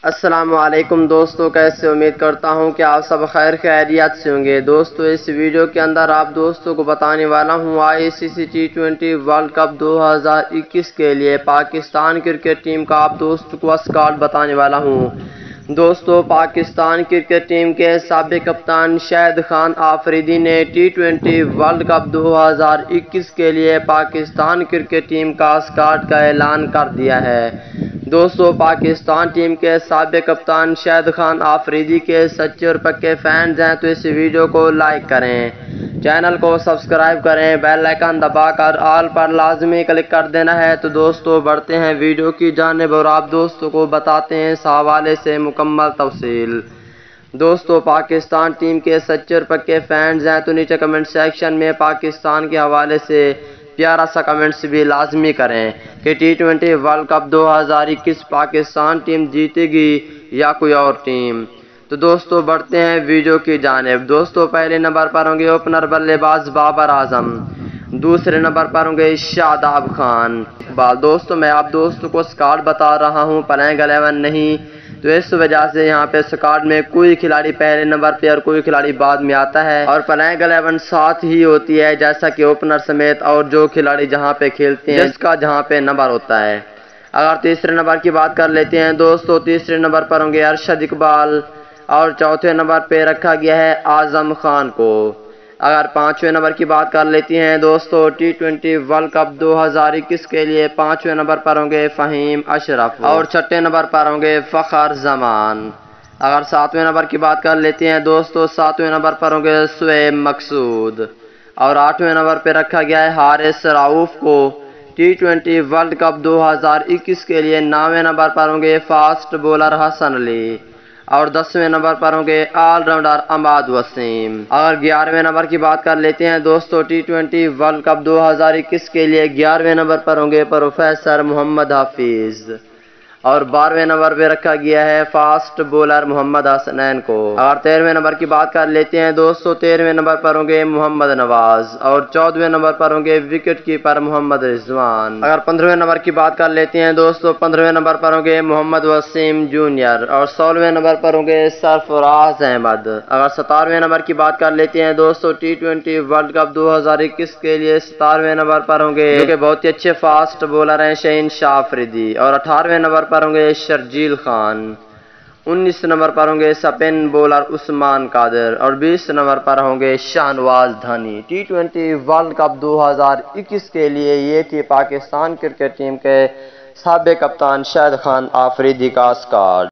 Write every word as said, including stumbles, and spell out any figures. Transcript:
السلام علیکم دوستو، کیسے امید کرتا ہوں کہ آپ سب خیر خیریت سے ہوں گے۔ دوستو اس ویڈیو کے اندر آپ دوستوں کو بتانے والا ہوں I C C T twenty world cup دو ہزار اکیس کے لیے پاکستان کرکٹ ٹیم کا آپ دوستوں کو اسکواڈ بتانے والا ہوں۔ دوستو پاکستان کرکٹ ٹیم کے سابق کپتان شاہد خان آفریدی نے ٹی ٹوینٹی ورلڈ کپ دو ہزار اکیس کے لیے پاکستان کرکٹ ٹیم کا اسکواڈ کا اعلان کر دیا ہے۔ دوستو پاکستان ٹیم کے سابق کپتان شاہد خان آفریدی کے سچے اور پکے فینز ہیں تو اس ویڈیو کو لائک کریں، چینل کو سبسکرائب کریں، بیل آئیکن دبا کر آل پر لازمی کلک کر دینا ہے۔ تو دوستو بڑھتے ہیں ویڈیو کی جانب اور آپ دوستوں کو بتاتے ہیں اس حوالے سے مکمل تفصیل۔ دوستو پاکستان ٹیم کے سچے اور پکے فینز ہیں تو نیچے کمنٹ سیکشن میں پاکستان کے حوالے سے پیارا سا کمنٹس بھی لازمی کریں کہ ٹی ٹوینٹی ورلڈ کپ دو ہزار اکیس پاکستان ٹیم جیتے گی یا کوئی اور ٹیم۔ تو دوستو بڑھتے ہیں ویڈیو کی جانب۔ دوستو پہلے نمبر پر ہوں گے اوپنر بلے باز بابر اعظم، دوسرے نمبر پر ہوں گے شاداب خان اقبال۔ دوستو میں آپ دوستوں کو اسکواڈ بتا رہا ہوں، پلینگ الیون نہیں، تو اس وجہ سے یہاں پہ اسکواڈ میں کوئی کھلاڑی پہلے نمبر پہ اور کوئی کھلاڑی بعد میں آتا ہے اور پلینگ الیون ساتھ ہی ہوتی ہے، جیسا کہ اوپنر سمیت اور جو کھلاڑی جہاں پہ کھیلتے ہیں جس کا جہاں پہ نمبر ہوتا ہے۔ اگر تیسرے نمبر کی بات کر لیتے ہیں دوستو، تیسرے نمبر پر ہوں گے ارشد اقبال اور چوتھے نمبر پہ رکھا گیا ہے اعظم خان کو۔ اگر پانچویں نمبر کی بات کر لیتی ہیں دوستو، ٹی ٹوینٹی ورلڈ کپ دو ہزار اکیس کے لیے پانچویں نمبر پر ہوں گے فہیم اشرف اور چھٹے نمبر پر ہوں گے فخر زمان۔ اگر ساتویں نمبر کی بات کر لیتے ہیں دوستو، ساتویں نمبر پر ہوں گے شعیب مقصود اور آٹھویں نمبر پہ رکھا گیا ہے حارث رؤوف کو۔ ٹی ٹوینٹی ورلڈ کپ دو ہزار اکیس کے لیے نویں نمبر پر ہوں گے فاسٹ بولر حسن علی اور دسویں نمبر پر ہوں گے آل راؤنڈر عماد وسیم۔ اگر گیارہویں نمبر کی بات کر لیتے ہیں دوستو، ٹی ٹوینٹی ورلڈ کپ دو ہزار اکیس کے لیے گیارہویں نمبر پر ہوں گے پروفیسر محمد حفیظ اور بارہویں نمبر پہ رکھا گیا ہے فاسٹ بولر محمد حسنین کو۔ اگر تیرہویں نمبر کی بات کر لیتے ہیں دوستو، تیرہویں نمبر پر ہوں گے محمد نواز اور چودہویں نمبر پر ہوں گے وکٹ کیپر محمد رضوان۔ اگر پندرہویں نمبر کی بات کر لیتے ہیں دوستو، پندرہویں نمبر پر ہوں گے محمد وسیم جونیئر اور سولہویں نمبر پر ہوں گے سرفراز احمد۔ اگر ستارویں نمبر کی بات کر لیتے ہیں دوستو، ٹی ٹوینٹی ورلڈ کپ دو ہزار اکیس کے لیے ستارویں نمبر پر ہوں گے جو کہ بہت ہی اچھے فاسٹ بولر ہیں شہین شاہ آفریدی اور اٹھارہویں نمبر پر ہوں گے شرجیل خان، انیس نمبر پر ہوں گے سپن بولر عثمان قادر اور بیس نمبر پر ہوں گے Shahnawaz Dhani. T twenty world cup دو ہزار اکیس کے لیے یہ تھی پاکستان کرکٹ ٹیم کے سابق کپتان شاہد خان آفریدی کا اسکواڈ۔